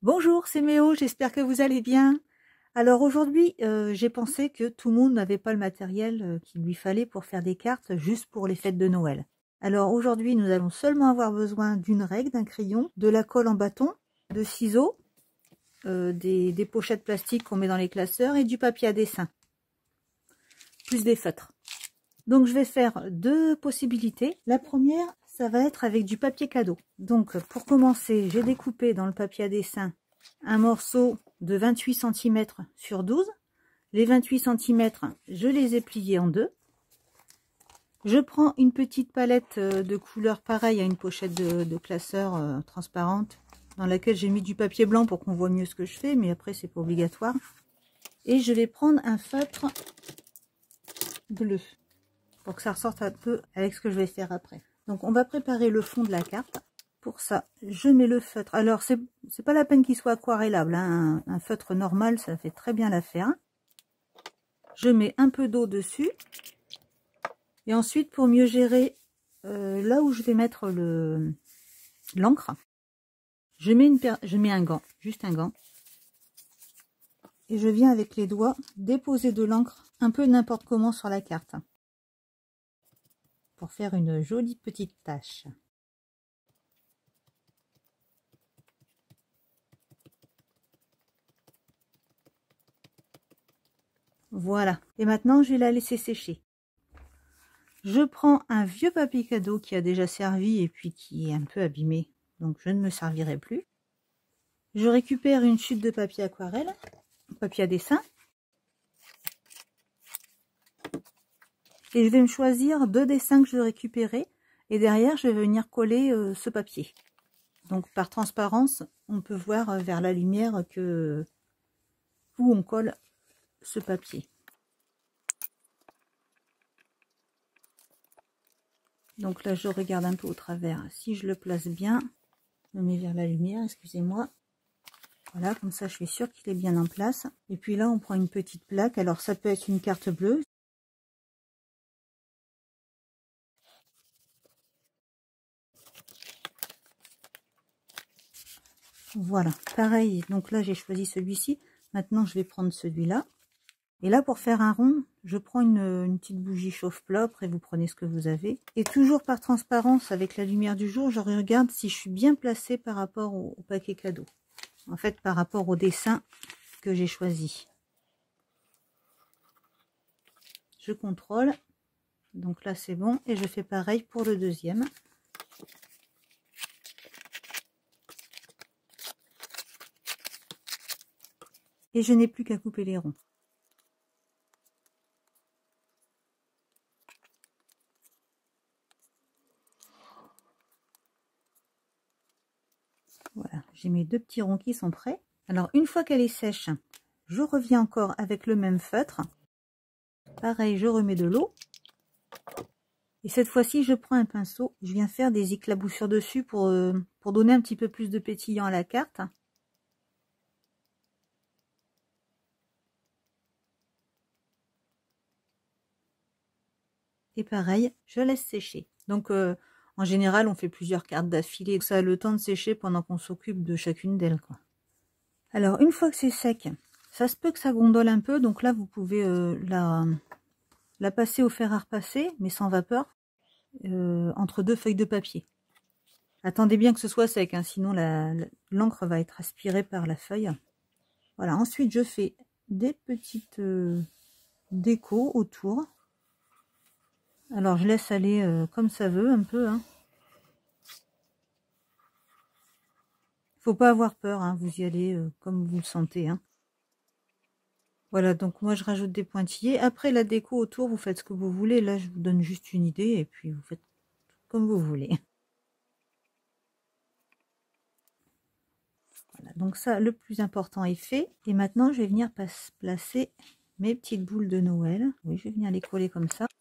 Bonjour, c'est Méo, j'espère que vous allez bien. Alors aujourd'hui, j'ai pensé que tout le monde n'avait pas le matériel qu'il lui fallait pour faire des cartes juste pour les fêtes de Noël. Alors aujourd'hui, nous allons seulement avoir besoin d'une règle, d'un crayon, de la colle en bâton, de ciseaux, des pochettes plastiques qu'on met dans les classeurs et du papier à dessin, plus des feutres. Donc je vais faire deux possibilités. La première, ça va être avec du papier cadeau. Donc pour commencer, j'ai découpé dans le papier à dessin un morceau de 28 cm sur 12. Les 28 cm, je les ai pliés en deux. Je prends une petite palette de couleurs pareille à une pochette de classeur transparente dans laquelle j'ai mis du papier blanc pour qu'on voit mieux ce que je fais, mais après c'est pas obligatoire. Et je vais prendre un feutre bleu pour que ça ressorte un peu avec ce que je vais faire après. Donc on va préparer le fond de la carte. Pour ça, je mets le feutre. Alors c'est pas la peine qu'il soit aquarellable, hein. Un feutre normal, ça fait très bien l'affaire. Je mets un peu d'eau dessus. Et ensuite, pour mieux gérer là où je vais mettre l'encre, je mets un gant, juste un gant. Et je viens avec les doigts déposer de l'encre un peu n'importe comment sur la carte. Pour faire une jolie petite tache. Voilà. Et maintenant, je vais la laisser sécher. Je prends un vieux papier cadeau qui a déjà servi et puis qui est un peu abîmé. Donc, je ne me servirai plus. Je récupère une chute de papier aquarelle, papier à dessin. Et je vais me choisir deux dessins que je vais récupérer. Et derrière, je vais venir coller ce papier. Donc, par transparence, on peut voir vers la lumière où on colle ce papier. Donc là, je regarde un peu au travers. Si je le place bien, je me mets vers la lumière, excusez-moi. Voilà, comme ça, je suis sûre qu'il est bien en place. Et puis là, on prend une petite plaque. Alors, ça peut être une carte bleue. Voilà, pareil. Donc là, j'ai choisi celui-ci. Maintenant, je vais prendre celui-là. Et là, pour faire un rond, je prends une petite bougie chauffe-plat. Après, vous prenez ce que vous avez. Et toujours par transparence, avec la lumière du jour, je regarde si je suis bien placée par rapport au paquet cadeau. En fait, par rapport au dessin que j'ai choisi. Je contrôle. Donc là, c'est bon. Et je fais pareil pour le deuxième. Et je n'ai plus qu'à couper les ronds. Voilà, j'ai mes deux petits ronds qui sont prêts. Alors, une fois qu'elle est sèche, je reviens encore avec le même feutre. Pareil, je remets de l'eau. Et cette fois-ci, je prends un pinceau. Je viens faire des éclaboussures dessus pour donner un petit peu plus de pétillant à la carte. Et pareil, je laisse sécher. Donc, en général, on fait plusieurs cartes d'affilée. Ça a le temps de sécher pendant qu'on s'occupe de chacune d'elles, quoi. Alors, une fois que c'est sec, ça se peut que ça gondole un peu. Donc là, vous pouvez la passer au fer à repasser, mais sans vapeur, entre deux feuilles de papier. Attendez bien que ce soit sec, hein, sinon l'encre va être aspirée par la feuille. Voilà, ensuite je fais des petites décos autour. Alors je laisse aller comme ça veut un peu. Hein. Faut pas avoir peur, hein, vous y allez comme vous le sentez. Hein. Voilà, donc moi je rajoute des pointillés. Après la déco autour, vous faites ce que vous voulez. Là, je vous donne juste une idée et puis vous faites comme vous voulez. Voilà, donc ça, le plus important est fait. Et maintenant, je vais venir placer mes petites boules de Noël. Oui, je vais venir les coller comme ça.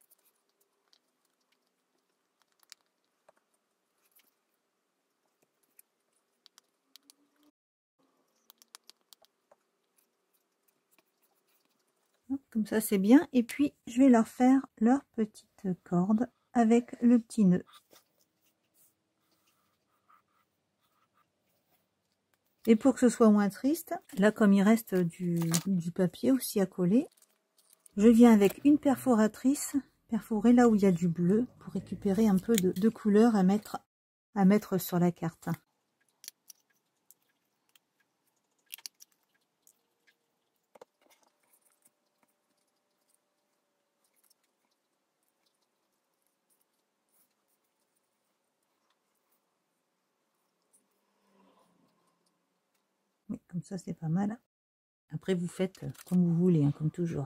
Comme ça, c'est bien. Et puis, je vais leur faire leur petite corde avec le petit nœud. Et pour que ce soit moins triste, là comme il reste du papier aussi à coller, je viens avec une perforatrice perforer là où il y a du bleu pour récupérer un peu de couleur à mettre sur la carte. Mais comme ça c'est pas mal. Après vous faites comme vous voulez, hein, comme toujours.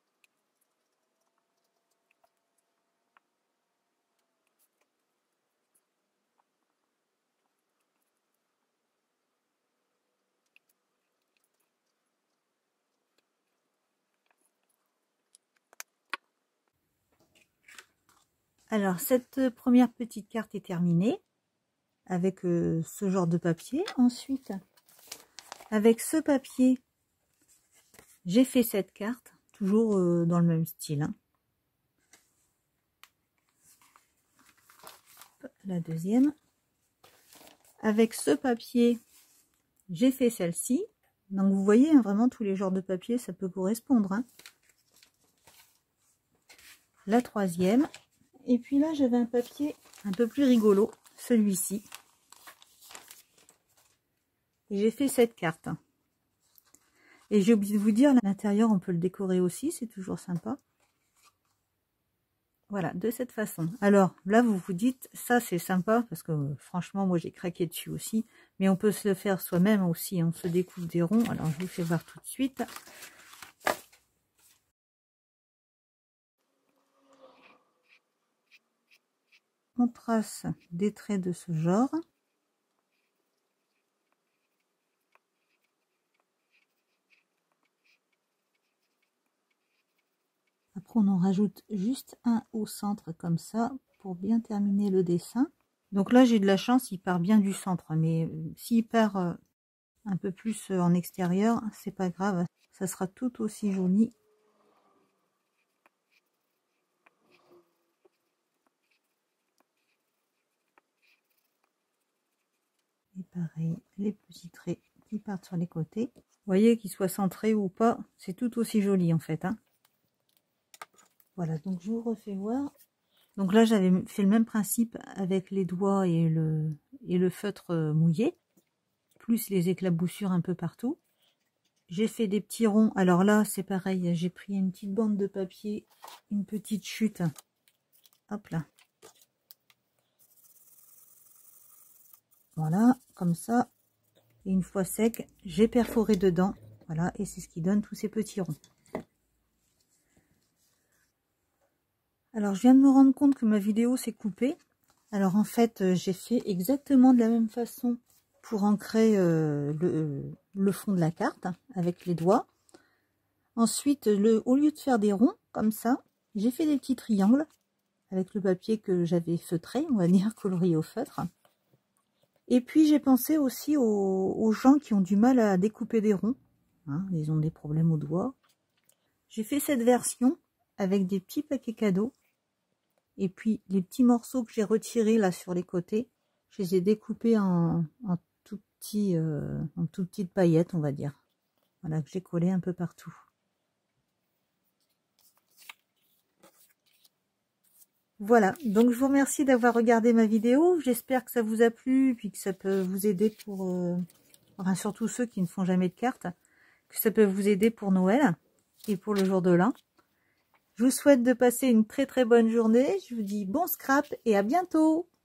Alors cette première petite carte est terminée avec ce genre de papier. Ensuite, avec ce papier, j'ai fait cette carte, toujours dans le même style. Hein. La deuxième. Avec ce papier, j'ai fait celle-ci. Donc vous voyez, hein, vraiment tous les genres de papier, ça peut correspondre. Hein. La troisième. Et puis là, j'avais un papier un peu plus rigolo, celui-ci. Et j'ai fait cette carte. Et j'ai oublié de vous dire, l'intérieur, on peut le décorer aussi, c'est toujours sympa. Voilà, de cette façon. Alors, là, vous vous dites, ça, c'est sympa, parce que franchement, moi, j'ai craqué dessus aussi. Mais on peut se le faire soi-même aussi, on se découpe des ronds. Alors, je vous fais voir tout de suite. On trace des traits de ce genre. Après, on en rajoute juste un au centre comme ça pour bien terminer le dessin. Donc là, j'ai de la chance, il part bien du centre. Mais s'il part un peu plus en extérieur, c'est pas grave. Ça sera tout aussi joli. Et pareil, les petits traits qui partent sur les côtés. Vous voyez, qu'ils soient centrés ou pas, c'est tout aussi joli en fait. Hein. Voilà, donc je vous refais voir. Donc là, j'avais fait le même principe avec les doigts et le feutre mouillé, plus les éclaboussures un peu partout. J'ai fait des petits ronds. Alors là, c'est pareil, j'ai pris une petite bande de papier, une petite chute. Hop là. Voilà, comme ça. Et une fois sec, j'ai perforé dedans. Voilà, et c'est ce qui donne tous ces petits ronds. Alors, je viens de me rendre compte que ma vidéo s'est coupée. Alors, en fait, j'ai fait exactement de la même façon pour ancrer le fond de la carte avec les doigts. Ensuite, au lieu de faire des ronds comme ça, j'ai fait des petits triangles avec le papier que j'avais feutré, on va dire colorié au feutre. Et puis j'ai pensé aussi aux gens qui ont du mal à découper des ronds. Hein, ils ont des problèmes aux doigts. J'ai fait cette version avec des petits paquets cadeaux. Et puis les petits morceaux que j'ai retirés là sur les côtés, je les ai découpés en tout petites paillettes, on va dire. Voilà, que j'ai collé un peu partout. Voilà, donc je vous remercie d'avoir regardé ma vidéo. J'espère que ça vous a plu, puis que ça peut vous aider pour... enfin, surtout ceux qui ne font jamais de cartes, que ça peut vous aider pour Noël et pour le jour de l'an. Je vous souhaite de passer une très très bonne journée. Je vous dis bon scrap et à bientôt.